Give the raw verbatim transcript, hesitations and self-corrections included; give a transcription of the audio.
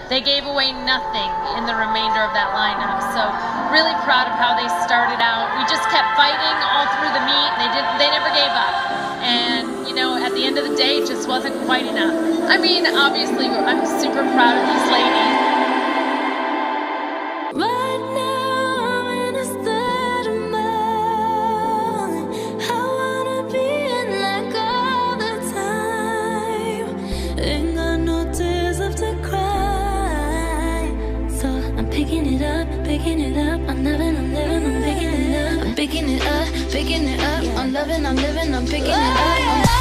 They gave away nothing in the remainder of that lineup. So really proud of how they started out. We just kept fighting all through the meet. They didn't, they never gave up. And you know, at the end of the day, it just wasn't quite enough. I mean, obviously, I'm super proud of these ladies. Right now, I'm in a state of mind. I wanna be in like all the time. Ain't got no tears left to cry. So I'm picking it up, picking it up. I'm loving, I'm living, I'm picking it up. I'm picking it up, picking it up. I'm loving, I'm living, I'm picking it up.